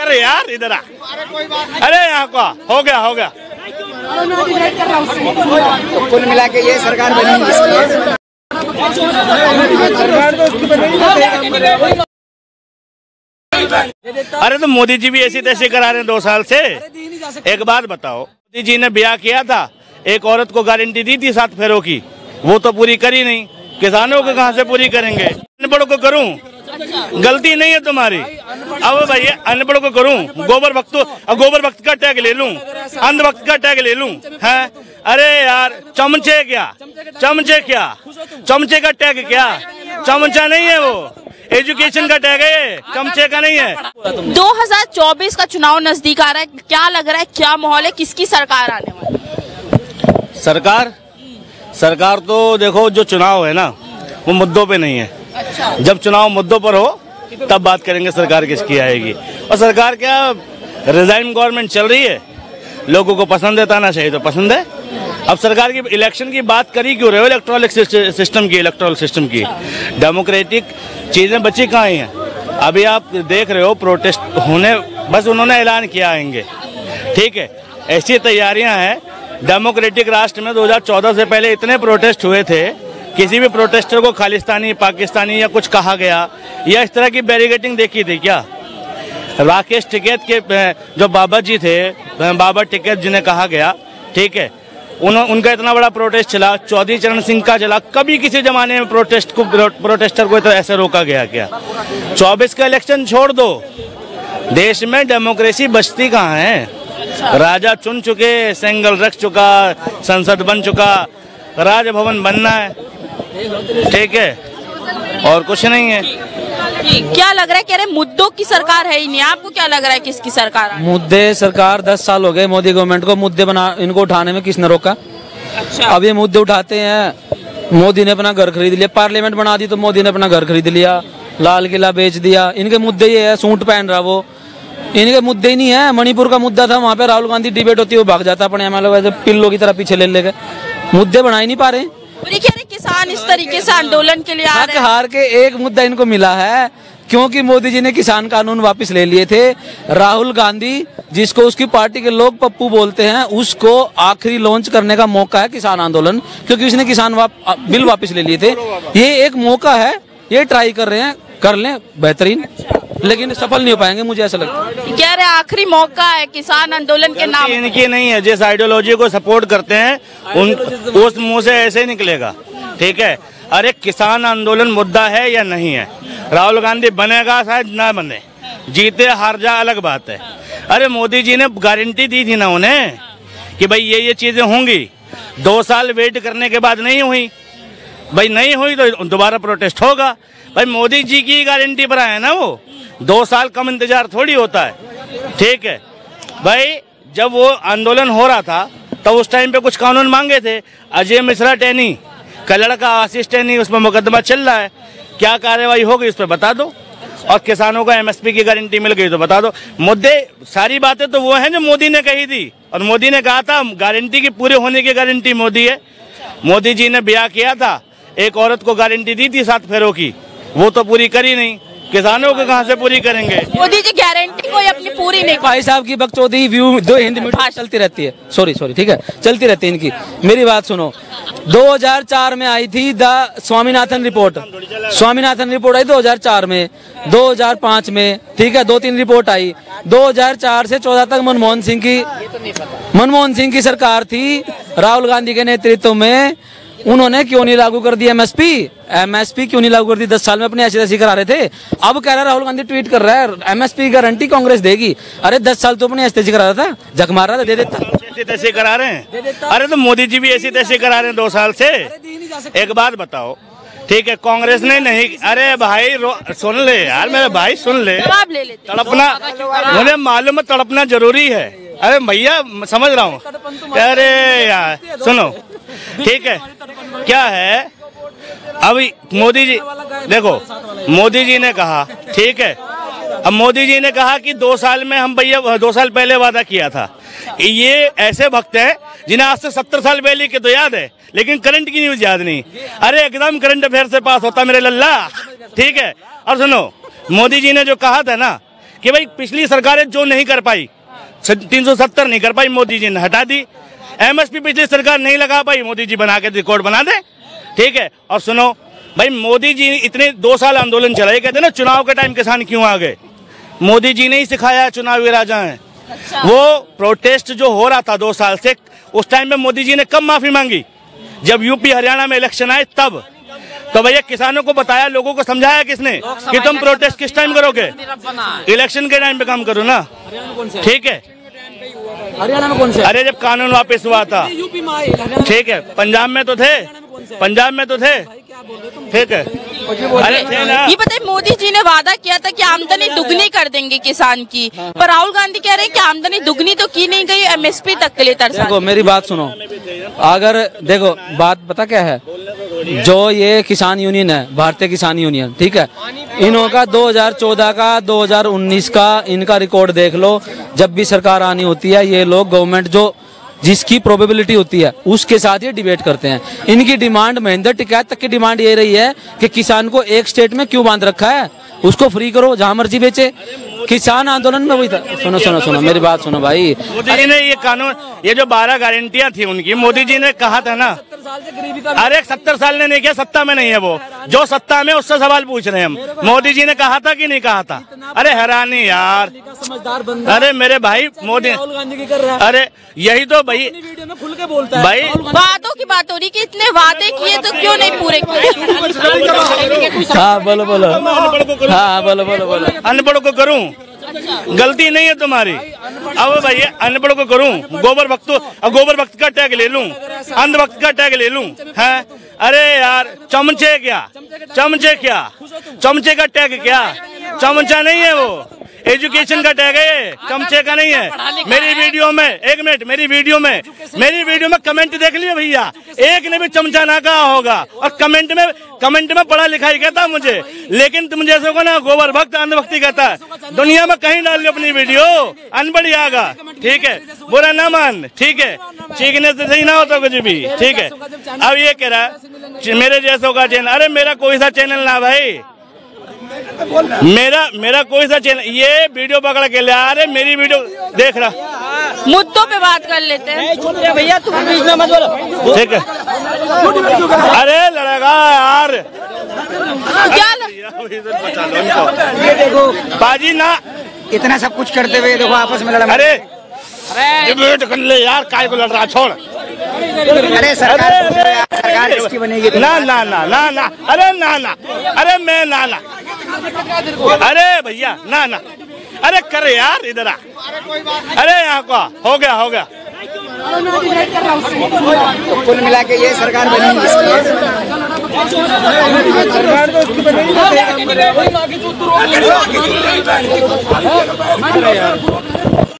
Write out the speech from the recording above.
इधर यार, इधर आ। अरे यहाँ का हो गया। तो कुल मिला के ये सरकार बनी। अरे तो मोदी जी भी ऐसी तैसी करा रहे हैं 2 साल से। एक बात बताओ, मोदी जी ने ब्याह किया था, एक औरत को गारंटी दी थी 7 फेरों की, वो तो पूरी करी नहीं। किसानों को कहाँ से पूरी करेंगे? अनपढ़ों को करूं? गलती नहीं है तुम्हारी। अब भैया अनपढ़ों को करूं? गोबर भक्त का टैग ले लूं, अंध भक्त का टैग ले लूं? है अरे यार, चमचे का टैग क्या? चमचा नहीं है वो, एजुकेशन का टैग है, चमचे का नहीं है। 2024 का चुनाव नजदीक आ रहा है, क्या लग रहा है, क्या माहौल है, किसकी सरकार आने वाली? सरकार तो देखो, जो चुनाव है ना वो मुद्दों पे नहीं है। अच्छा। जब चुनाव मुद्दों पर हो तब बात करेंगे सरकार किसकी आएगी। और सरकार क्या, रिजाइन गवर्नमेंट चल रही है, लोगों को पसंद है, ताना चाहिए तो पसंद है। अब सरकार की इलेक्शन की बात करी क्यों रहे हो? इलेक्टोरल सिस्टम की डेमोक्रेटिक चीजें बची कहाँ हैं? अभी आप देख रहे हो प्रोटेस्ट होने, बस उन्होंने ऐलान किया आएंगे, ठीक है। ऐसी तैयारियां हैं। डेमोक्रेटिक राष्ट्र में 2014 से पहले इतने प्रोटेस्ट हुए थे, किसी भी प्रोटेस्टर को खालिस्तानी, पाकिस्तानी या कुछ कहा गया या इस तरह की बैरिकेडिंग देखी थी क्या? राकेश टिकैत के जो बाबा जी थे, बाबा टिकैत जिन्हें कहा गया, ठीक है, उनका इतना बड़ा प्रोटेस्ट चला, चौधरी चरण सिंह का चला। कभी किसी जमाने में प्रोटेस्टर को तो ऐसे रोका गया क्या? 24 का इलेक्शन छोड़ दो, देश में डेमोक्रेसी बचती कहाँ है? राजा चुन चुके, सेंगल रख चुका, संसद बन चुका, राजभवन बनना है, ठीक है, और कुछ नहीं है। क्या लग रहा है, कह रहे मुद्दों की सरकार है ही नहीं, आपको क्या लग रहा है किसकी सरकार? मुद्दे सरकार 10 साल हो गए मोदी गवर्नमेंट को, मुद्दे इनको उठाने में किसने रोका? अच्छा। अब ये मुद्दे उठाते हैं। मोदी ने अपना घर खरीद लिया, पार्लियामेंट बना दी तो मोदी ने अपना घर खरीद लिया, लाल किला बेच दिया। इनके मुद्दे ये है, सूट पहन रहा वो, इनके मुद्दे ही नहीं है। मणिपुर का मुद्दा था, वहाँ पे राहुल गांधी डिबेट होती है, वो भाग जाता अपने एमएलए वैसे पिल्लों की तरह पीछे ले लेके, मुद्दे बना ही नहीं पा रहे। किसान इस तरीके से आंदोलन के लिए आ रहे हैं। हार के एक मुद्दा इनको मिला है, क्योंकि मोदी जी ने किसान कानून वापस ले लिए थे। राहुल गांधी, जिसको उसकी पार्टी के लोग पप्पू बोलते हैं, उसको आखिरी लॉन्च करने का मौका है किसान आंदोलन, क्योंकि उसने किसान बिल वापस ले लिए थे। ये एक मौका है, ये ट्राई कर रहे हैं, कर लें बेहतरीन, लेकिन सफल नहीं हो पाएंगे, मुझे ऐसा लगता है। कह रहे आखिरी मौका है किसान आंदोलन के नाम। इनकी नहीं है, जिस आइडियोलॉजी को सपोर्ट करते हैं उस मुंह से ऐसे निकलेगा, ठीक है। अरे किसान आंदोलन मुद्दा है या नहीं है? राहुल गांधी बनेगा, शायद ना बने, जीते हार जा अलग बात है। अरे मोदी जी ने गारंटी दी थी ना उन्हें कि भाई ये चीजें होंगी। 2 साल वेट करने के बाद नहीं हुई, भाई नहीं हुई तो दोबारा प्रोटेस्ट होगा। भाई मोदी जी की गारंटी पर आया ना वो, 2 साल कम इंतजार थोड़ी होता है, ठीक है भाई। जब वो आंदोलन हो रहा था तो उस टाइम पे कुछ कानून मांगे थे। अजय मिश्रा टैनी का लड़का आशीष टैनी, उसमें मुकदमा चल रहा है, क्या कार्रवाई होगी उस पर बता दो। और किसानों को एमएसपी की गारंटी मिल गई तो बता दो। मुद्दे, सारी बातें तो वो हैं जो मोदी ने कही थी, और मोदी ने कहा था गारंटी की पूरे होने की गारंटी मोदी है। मोदी जी ने ब्याह किया था, एक औरत को गारंटी दी थी 7 फेरों की, वो तो पूरी करी नहीं। किसानों को कहाँ से पूरी करेंगे? मोदी जी गारंटी कोई अपनी पूरी नहीं। भाई साहब की बकचोदी व्यू दो हिंदी में चलती रहती है, सॉरी ठीक है, चलती रहती है इनकी। मेरी बात सुनो, 2004 में आई थी स्वामीनाथन रिपोर्ट आई 2004 में, 2005 में, ठीक है, 2-3 रिपोर्ट आई। 2004 से 14 तक मनमोहन सिंह की सरकार थी, राहुल गांधी के नेतृत्व में। उन्होंने क्यों नहीं लागू कर दी एमएसपी क्यों नहीं लागू कर दी? 10 साल में अपनी ऐसी करा रहे थे। अब कह रहा है राहुल गांधी, ट्वीट कर रहा है एमएसपी की गारंटी कांग्रेस देगी। अरे 10 साल तो अपनी ऐसी करा रहा था, झक मार रहा था, दे देता। ऐसे करा रहे हैं। अरे तो मोदी जी भी ऐसी तैसे करा रहे हैं 2 साल से। एक बात बताओ, ठीक है, कांग्रेस ने नहीं। अरे भाई सुन ले यार, मेरे भाई सुन ले, तड़पना मुझे मालूम है, तड़पना जरूरी है। अरे भैया समझ रहा हूँ। अरे यार सुनो, ठीक है, क्या है अभी मोदी जी, देखो मोदी जी ने कहा, ठीक है, अब मोदी जी ने कहा कि 2 साल में हम, भैया 2 साल पहले वादा किया था। ये ऐसे भक्त हैं जिन्हें आज से 70 साल पहले के तो याद है, लेकिन करंट की न्यूज याद नहीं। अरे एकदम करंट अफेयर से पास होता मेरे लल्ला, ठीक है। और सुनो, मोदी जी ने जो कहा था ना कि भाई पिछली सरकारें जो नहीं कर पाई, 370 नहीं कर पाई, मोदी जी ने हटा दी। MSP पिछली सरकार नहीं लगा पाई, मोदी जी बना के रिकॉर्ड बना दे, ठीक है। और सुनो भाई, मोदी जी इतने 2 साल आंदोलन चलाए, कहते ना चुनाव के टाइम किसान क्यों आ गए, मोदी जी ने ही सिखाया चुनावी राजा हैं। वो प्रोटेस्ट जो हो रहा था 2 साल से, उस टाइम में मोदी जी ने कब माफी मांगी, जब यूपी हरियाणा में इलेक्शन आए तब। तो भैया किसानों को बताया, लोगों को समझाया किसने कि तुम प्रोटेस्ट किस टाइम करोगे, इलेक्शन के टाइम पे काम करो ना, ठीक है। हरियाणा में कौन से? अरे जब कानून वापस हुआ था, ठीक है, पंजाब में तो थे, ठीक है। अरे ये बताइए, मोदी जी ने वादा किया था कि आमदनी दुगनी कर देंगे किसान की, पर राहुल गांधी कह रहे हैं कि आमदनी दुगनी तो की नहीं गई, MSP तक के लिए तरसा। देखो मेरी बात सुनो, अगर देखो बात पता क्या है, जो ये किसान यूनियन है, भारतीय किसान यूनियन, ठीक है, इन्हों का 2014 का 2019 का इनका रिकॉर्ड देख लो। जब भी सरकार आनी होती है, ये लोग गवर्नमेंट जो जिसकी प्रोबेबिलिटी होती है उसके साथ ये डिबेट करते हैं। इनकी डिमांड महेंद्र टिकैत तक की डिमांड ये रही है कि किसान को एक स्टेट में क्यों बांध रखा है, उसको फ्री करो, जहां मर्जी बेचे। किसान आंदोलन में वही था। सुनो मेरी बात सुनो भाई, मोदी जी ने ये कानून, ये जो 12 गारंटियां थी उनकी, मोदी जी ने कहा था ना, अरे 70 साल ने नहीं किया, सत्ता में नहीं है वो, जो सत्ता में उससे सवाल पूछ रहे हैं हम। मोदी जी ने कहा था कि नहीं कहा था? अरे हैरानी यार, समझदार बंदा। अरे मेरे भाई मोदी, राहुल गांधी की कर रहा है, अरे यही तो भाई वीडियो में खुल के बोलता है भाई। वादों की बात हो रही कि इतने वादे किए तो क्यों नहीं पूरे किए? हाँ बोलो, हाँ बोलो। अनपढ़ को करूं, गलती नहीं है तुम्हारी। अब भाई अनपढ़ को करूं, गोबर भक्त का टैग ले लूं, अंध भक्त का टैग ले लूं, है? अरे यार चमचे का टैग क्या, चमचा नहीं है वो, एजुकेशन का टैग है, चमचे का नहीं है। मेरी वीडियो में, एक मिनट, मेरी वीडियो में कमेंट देख लिया भैया, एक ने भी चमचा ना कहा होगा, और कमेंट में पढ़ा लिखा ही कहता मुझे, लेकिन तुम जैसे को ना गोबर भक्त अंधभक्ति कहता है। दुनिया में कहीं डाल लो अपनी वीडियो, अनपढ़ आगा, ठीक है, बुरा ना मान, ठीक है, सीखने से सही ना होता कुछ भी, ठीक है। अब ये कह रहा है मेरे जैसों का चैनल, अरे मेरा कोई सा चैनल ना भाई, मेरा कोई सा चैनल, ये वीडियो पकड़ के ले, अरे मेरी वीडियो देख रहा, मुद्दों पे बात कर लेते हैं भैया, तुम बीच में मत बोलो, ठीक है। अरे लड़ेगा यार, क्या बचा लो इनको। ये देखो बाजी ना, इतना सब कुछ करते हुए देखो आपस में लड़ा। अरे डिबेट कर ले यार, काय को लड़ रहा, छोड़। अरे सरकार किसकी बनेगी? ना, अरे ना, अरे मैं ना, अरे भैया ना, अरे कर यार इधर आ, अरे यहाँ को हो गया। तो कुल मिला के ये सरकार बनेगी किसकी?